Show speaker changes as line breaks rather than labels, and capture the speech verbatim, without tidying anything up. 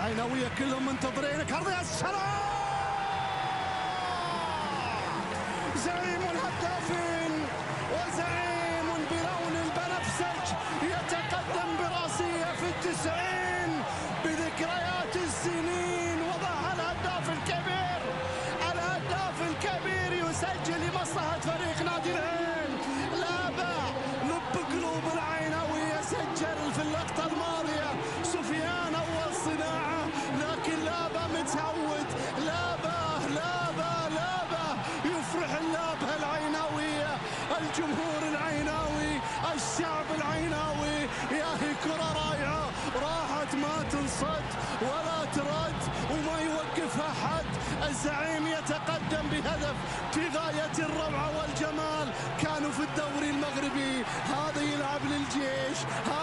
العيناوية كلهم منتظرينك. عرضية السلام، زعيم الهدافين وزعيم بلون البنفسج يتقدم براسية في التسعين بذكريات السنين. وضعها الهداف الكبير، الهداف الكبير يسجل لمصلحة فريق نادي العين. لابا لب قلوب العيناوية، سجل في اللقطة الماضية سفيان أول صناعة، لكن لابا متعود. لابا لابا لابا يفرح اللابا العيناوية، الجمهور العيناوي، الشعب العيناوي. يا هي كرة رائعة، راحت ما تنصد ولا ترد وما يوقفها حد. الزعيم يتقدم بهدف في غاية الروعة والجمال. كانوا في الدوري المغربي، هذا يلعب للجيش.